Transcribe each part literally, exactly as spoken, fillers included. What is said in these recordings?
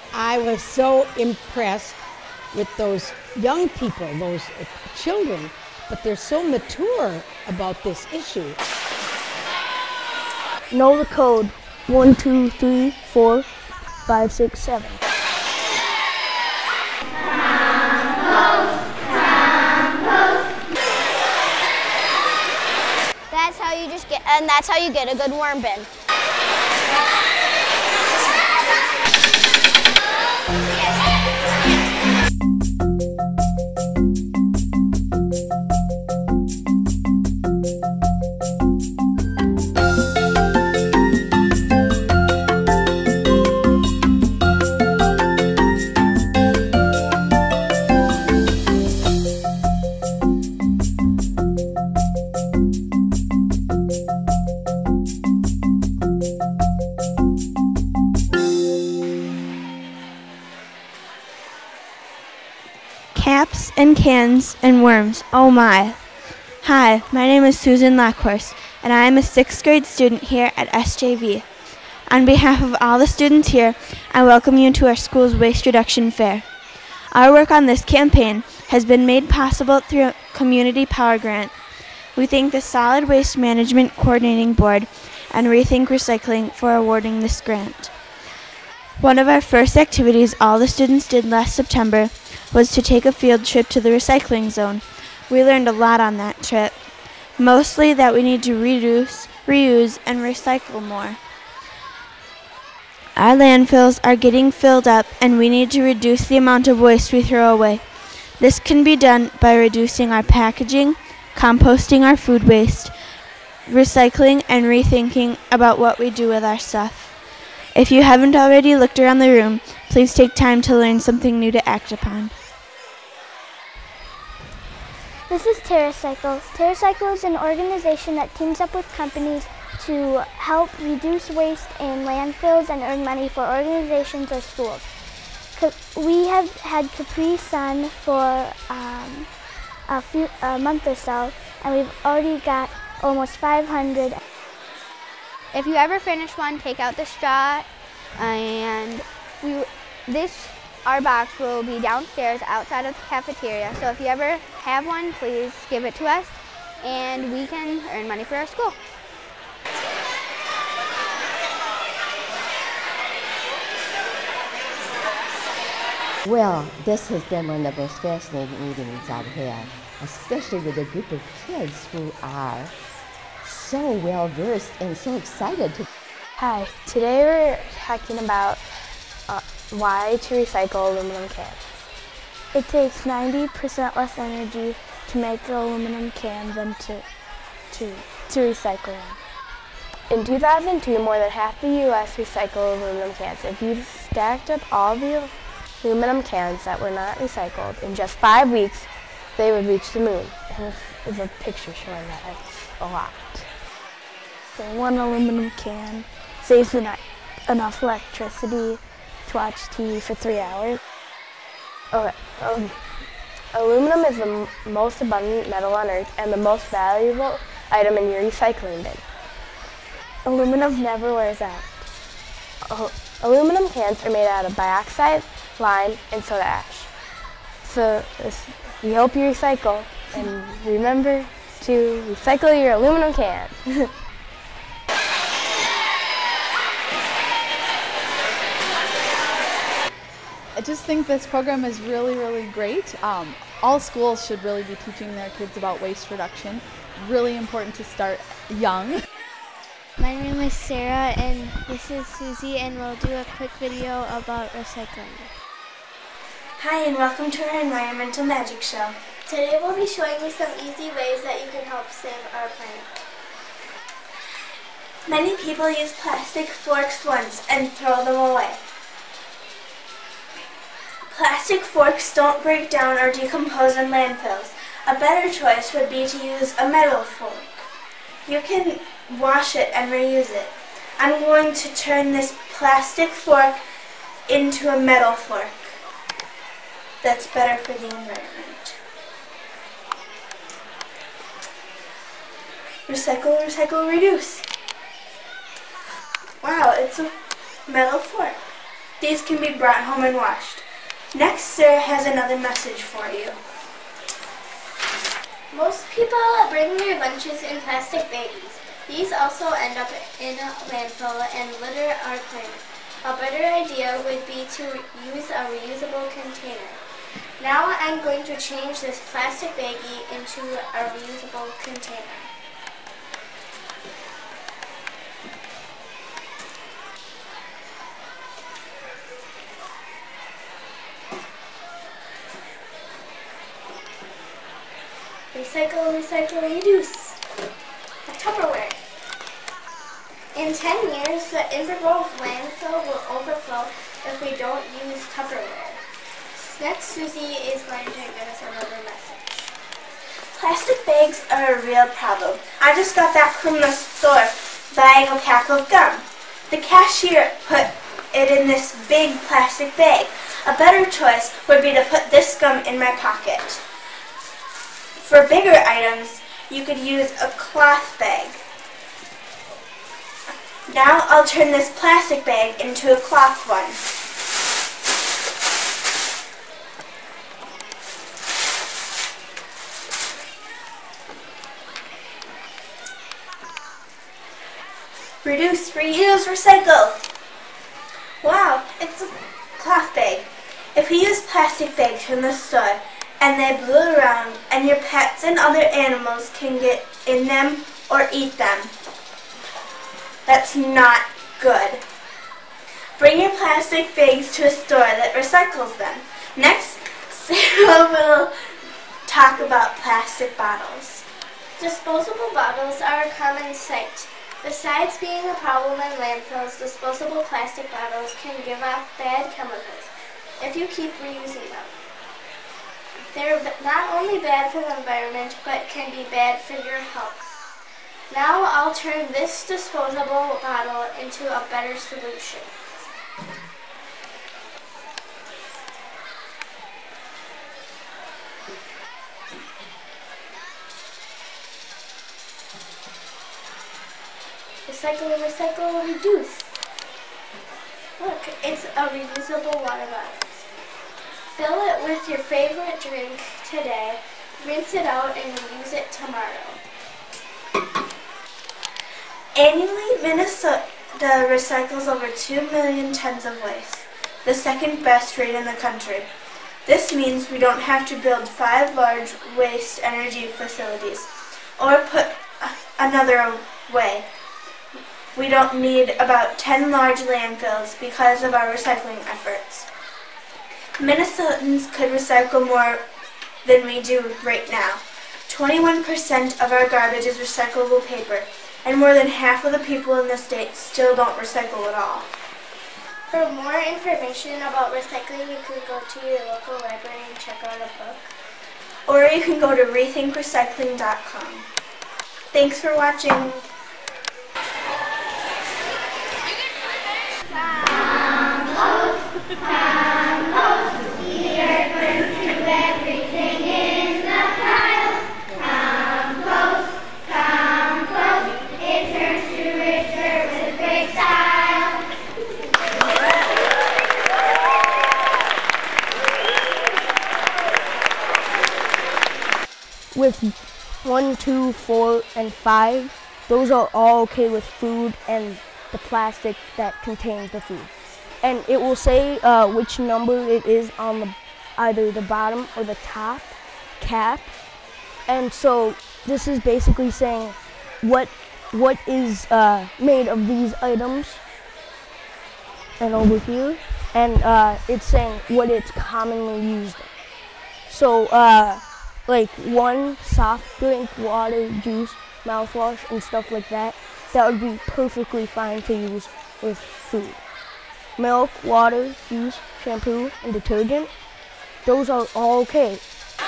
I was so impressed with those young people, those children, but they're so mature about this issue. Know the code. One, two, three, four, five, six, seven. That's how you just get, and that's how you get a good worm bin. Caps and cans and worms, oh my. Hi, my name is Susan Lackhorse, and I am a sixth grade student here at S J V. On behalf of all the students here, I welcome you to our school's Waste Reduction Fair. Our work on this campaign has been made possible through a Community Power Grant. We thank the Solid Waste Management Coordinating Board and Rethink Recycling for awarding this grant. One of our first activities all the students did last September was to take a field trip to the recycling zone. We learned a lot on that trip, mostly that we need to reduce, reuse, and recycle more. Our landfills are getting filled up, and we need to reduce the amount of waste we throw away. This can be done by reducing our packaging, composting our food waste, recycling, and rethinking about what we do with our stuff. If you haven't already looked around the room, please take time to learn something new to act upon. This is TerraCycle. TerraCycle is an organization that teams up with companies to help reduce waste in landfills and earn money for organizations or schools. We have had Capri Sun for um, a, few, a month or so, and we've already got almost five hundred. If you ever finish one, take out the straw, and we this our box will be downstairs outside of the cafeteria. So if you ever have one, please give it to us, and we can earn money for our school. Well, this has been one of the most fascinating meetings I've had, especially with a group of kids who are so well versed and so excited to. Hi, today we're talking about uh, why to recycle aluminum cans. It takes ninety percent less energy to make an aluminum can than to, to, to recycle them. In two thousand two, more than half the U S recycled aluminum cans. If you stacked up all the aluminum cans that were not recycled in just five weeks, they would reach the moon. And this is a picture showing that. It's a lot. So one aluminum can saves enough, enough electricity to watch T V for three hours. Okay, um, aluminum is the m most abundant metal on Earth and the most valuable item in your recycling bin. Aluminum never wears out. Uh, aluminum cans are made out of bioxide, lime, and soda ash. So this, we hope you recycle, and remember to recycle your aluminum can. I just think this program is really, really great. Um, all schools should really be teaching their kids about waste reduction. Really important to start young. My name is Sarah and this is Susie, and we'll do a quick video about recycling. Hi and welcome to our Environmental Magic Show. Today we'll be showing you some easy ways that you can help save our planet. Many people use plastic forks once and throw them away. Plastic forks don't break down or decompose in landfills. A better choice would be to use a metal fork. You can wash it and reuse it. I'm going to turn this plastic fork into a metal fork. That's better for the environment. Recycle, recycle, reduce. Wow, it's a metal fork. These can be brought home and washed. Next, Sarah has another message for you. Most people bring their lunches in plastic baggies. These also end up in a landfill and litter our planet. A better idea would be to use a reusable container. Now I'm going to change this plastic baggie into a reusable container. Recycle, recycle, reduce. A Tupperware. In ten years, the Invergrove landfill will overflow if we don't use Tupperware. Next, Susie is going to give us another message. Plastic bags are a real problem. I just got back from the store buying a pack of gum. The cashier put it in this big plastic bag. A better choice would be to put this gum in my pocket. For bigger items, you could use a cloth bag. Now I'll turn this plastic bag into a cloth one. Reduce, reuse, recycle. Wow, it's a cloth bag. If you use plastic bags from the store and they blew around and your pets and other animals can get in them or eat them, that's not good. Bring your plastic bags to a store that recycles them. Next, Sarah will talk about plastic bottles. Disposable bottles are a common sight. Besides being a problem in landfills, disposable plastic bottles can give off bad chemicals if you keep reusing them. They're not only bad for the environment, but can be bad for your health. Now I'll turn this disposable bottle into a better solution. Recycle, recycle, reduce. Look, it's a reusable water bottle. Fill it with your favorite drink today, rinse it out, and use it tomorrow. Annually, Minnesota recycles over two million tons of waste, the second best rate in the country. This means we don't have to build five large waste energy facilities, or put another way. We don't need about ten large landfills because of our recycling efforts. Minnesotans could recycle more than we do right now. twenty-one percent of our garbage is recyclable paper, and more than half of the people in the state still don't recycle at all. For more information about recycling, you can go to your local library and check out a book. Or you can go to rethink recycling dot com. Thanks for watching. Compost, the earth burns to everything in the pile. Compost, compost, it turns to rich dirt with great style. With one, two, four, and five, those are all okay with food and the plastic that contains the food. And it will say uh, which number it is on the, either the bottom or the top cap. And so this is basically saying what what is uh, made of these items, and over here, and uh, it's saying what it's commonly used in. So uh, like one soft drink, water, juice, mouthwash, and stuff like that, that would be perfectly fine to use with food. Milk, water, juice, shampoo, and detergent, those are all okay.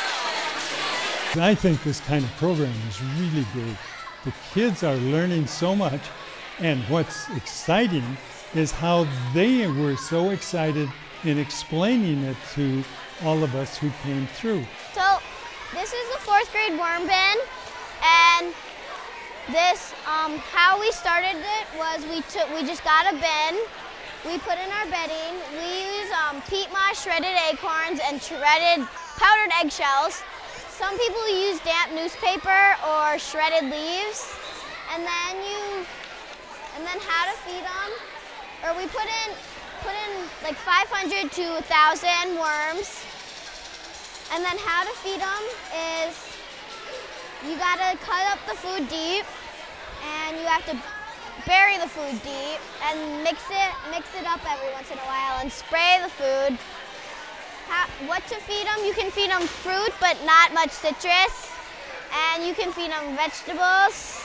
I think this kind of program is really great. The kids are learning so much, and what's exciting is how they were so excited in explaining it to all of us who came through. So this is the fourth grade worm bin, and this, um, how we started it was we took, we just got a bin, we put in our bedding. We use um, peat moss, shredded acorns, and shredded powdered eggshells. Some people use damp newspaper or shredded leaves. And then you, and then how to feed them, or we put in, put in like five hundred to one thousand worms. And then how to feed them is you gotta cut up the food deep, and you have to bury the food deep and mix it, mix it up every once in a while and spray the food. How, what to feed them? You can feed them fruit, but not much citrus. And you can feed them vegetables.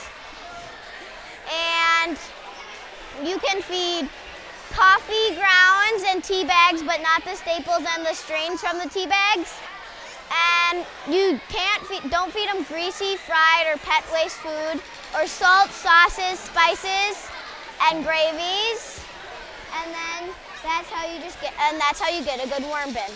And you can feed coffee grounds and tea bags, but not the staples and the strains from the tea bags. And you can't feed, don't feed them greasy, fried, or pet waste food, or salt, sauces, spices, and gravies. And then that's how you just get, and that's how you get a good worm bin.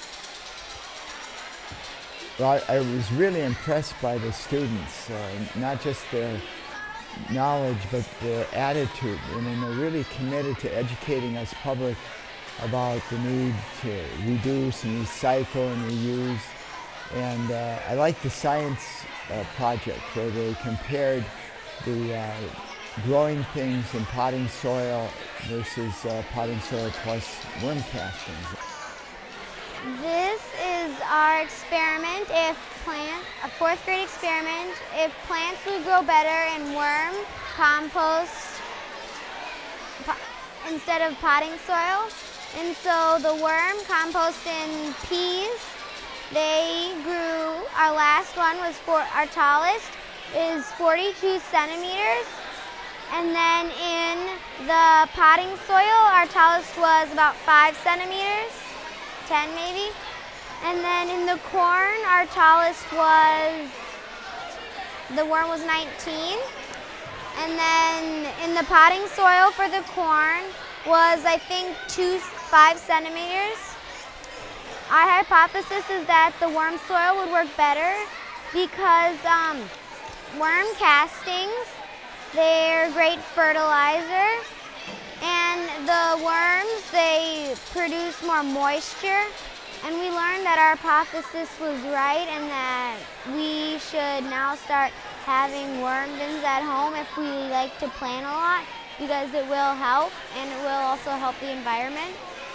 Well, I, I was really impressed by the students, uh, not just their knowledge, but their attitude. I mean, they're really committed to educating us public about the need to reduce and recycle and reuse. And uh, I like the science uh, project where they compared the uh, growing things in potting soil versus uh, potting soil plus worm castings. This is our experiment, if plant, a fourth grade experiment, if plants would grow better in worm compost po instead of potting soil. And so the worm compost in peas, they grew, our last one was for, our tallest is forty-two centimeters. And then in the potting soil, our tallest was about five centimeters. ten maybe. And then in the corn, our tallest was, the worm was nineteen. And then in the potting soil for the corn was, I think, two, five centimeters. Our hypothesis is that the worm soil would work better because um, worm castings, they're great fertilizer. And the worms, they produce more moisture. And we learned that our hypothesis was right and that we should now start having worm bins at home if we like to plant a lot, because it will help and it will also help the environment.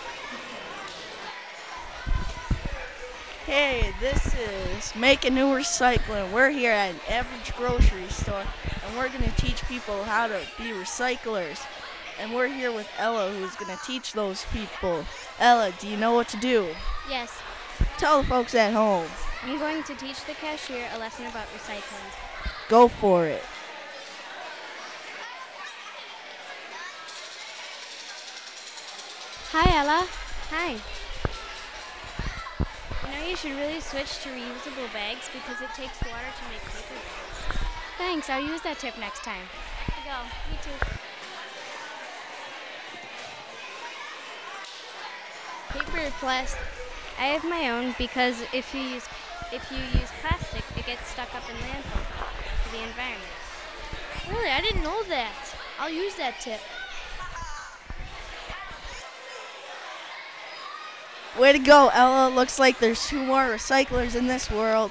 Hey, this is Make a New Recycling. We're here at an average grocery store and we're going to teach people how to be recyclers. And we're here with Ella, who's going to teach those people. Ella, do you know what to do? Yes. Tell the folks at home. I'm going to teach the cashier a lesson about recycling. Go for it. Hi, Ella. Hi. You know, you should really switch to reusable bags because it takes water to make paper bags. Thanks, I'll use that tip next time. Here you go. You too. Paper or plastic? I have my own because if you use if you use plastic, it gets stuck up in landfill for the environment. Really, I didn't know that. I'll use that tip. Way to go, Ella. Looks like there's two more recyclers in this world.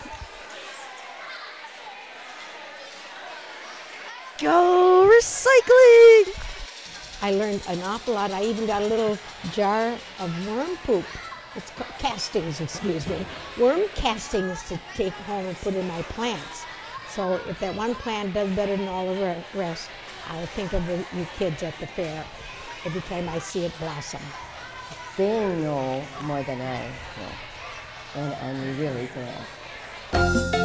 Go recycling! I learned an awful lot. I even got a little jar of worm poop. It's ca castings, excuse me. Worm castings to take home and put in my plants. So if that one plant does better than all the rest, I'll think of the, you kids at the fair every time I see it blossom. They know more than I know, and I'm really glad.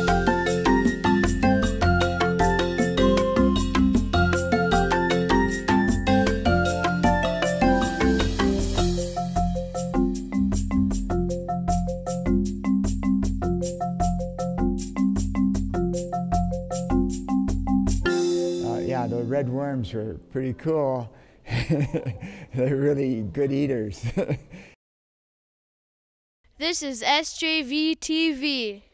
Yeah, the red worms were pretty cool. They're really good eaters. This is S J V T V.